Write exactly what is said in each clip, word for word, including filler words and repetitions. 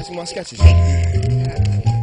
see my sketches. Yeah.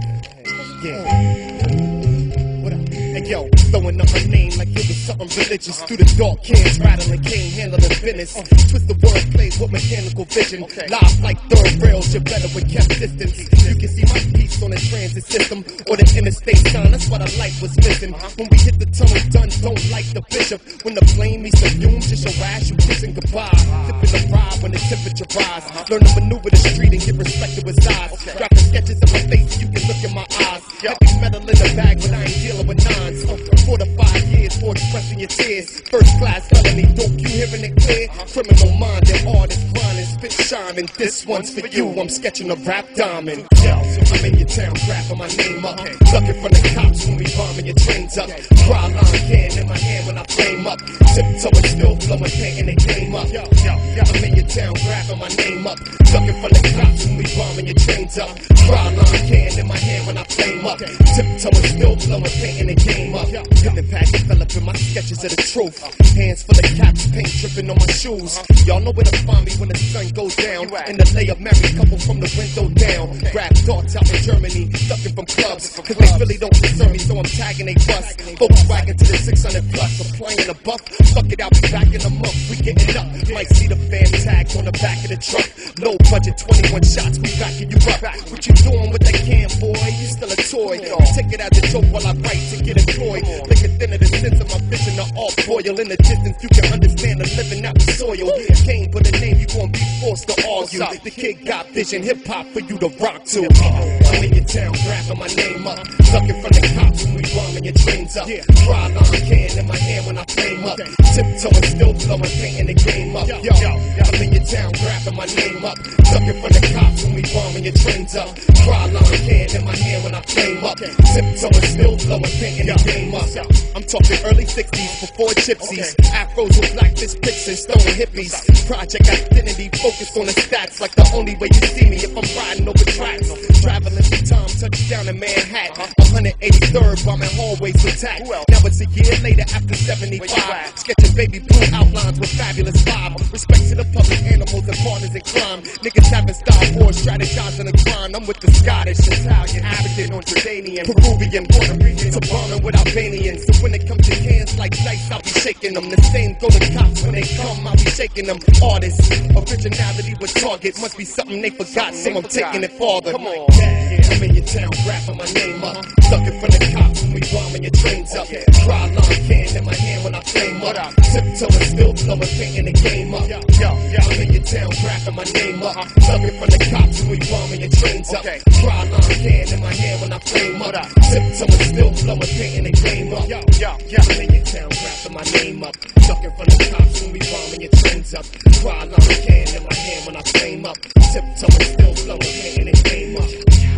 What up? Hey yo, throwing up my name like it was something religious. Through the dark cans, rattling cane, handling business. Twist the word plays with mechanical vision. Live like third rails, you're better with kept distance. You can see my piece on the transit system or the interstate sign. That's what I like was missing. When we hit the tunnel, done don't like the bishop. When the flame meets the fumes, just your ass, you kissing goodbye. Tipping the ride when the temperature rise. Learn to maneuver the street and get respect to his eyes. Dropping sketches in my face, you can look in my eyes. Heavy metal in the bag, but I ain't dealing with nines. Four to five years for expressing your tears. First class felony, dope, you hearing it clear? Criminal mind and artist grinding, spit shining. This one's for you, I'm sketching a rap diamond. Yo, so I'm in your town, grabbing my name up. Ducking from the cops when we bombing your trains up. Cry line can in my hand when I flame up. Tiptoeing, still flowing, painting the game up. Yo, yo, yo, I'm in your town, grabbing my name up. Ducking from the cops when we bombing your trains up. Cry line can in my hand when I flame up. Tiptoeing, still flowing, painting the game up. Pen and pad developing my sketches of the truth. Hands full of caps, paint dripping on my shoes. Y'all know where to find me when the sun goes down. In the lay of married couple from the window down. Grab thoughts out in Germany, ducking from clubs. Cause they really don't concern me, so I'm tagging they bus. Volkswagen to the six hundred plus, applying a buff. Fuck it, I'll be back in a month, we getting up. Might see the fan tags on the back of the truck. Low budget, twenty-one shots, we backing you up. What you doing with that can, boy? You still a toy. You take it as a joke while I write to get employed. Lick it thinner the sense of my vision, the all boil. In the distance, you can understand the living out the soil. Can't put a name, you gon' be forced to argue. The kid got vision, hip hop for you to rock to. I'm in your town, grabbing my name up. Ducking from the cops when we bombing your trains up. Dry line can in my hand when I flame up. Tiptoeing, still flowing, painting the game up. Yo, yo, I'm in your town, grabbing my name up. Ducking from the cops when we bombing your trains up. Dry line can in my hand when I flame up. Tiptoeing, still flowing, painting the game up. I'm talking early sixties, before gypsies. Afros with black fish pics and stone hippies. Project identity, focused on the stats. Like the only way you see me if I'm riding over tracks. Traveling through time, touchdown in Manhattan. one eighty-third, bombing hallways intact. Now it's a year later after seventy-five. Sketching baby blue outlines with fabulous vibe. Respect to the public animals and partners in crime. Niggas having Star Wars, strategizing a crime. I'm with the Scottish, Italian, African, or Jordanian, Peruvian, Puerto Rican, to bombing with Albanians. So when it comes to cans like dice, I'll be shaking them. The same go to cops when they come, I'll be shaking them. Artists, originality with target. Must be something they forgot, so I'm taking it farther. Come on, yeah, I'm in your town, grabbing my name up. Ducking from the cops when we bombing your trains up. Dry line can in my hand when I flame up. Tiptoeing, still flowing, painting the game up. Yo, yo, I'm in your town, grabbing my name up. Ducking from the cops when we bombing your trains up. Dry line can in my hand when I flame up. Tiptoeing, still flowing, painting the game up. Yo, yo, I'm in your town, grabbing my name up. Ducking from the cops when we bombing your trains up. Dry line can in my hand when I flame up. Tiptoeing, still flowing, painting the game up.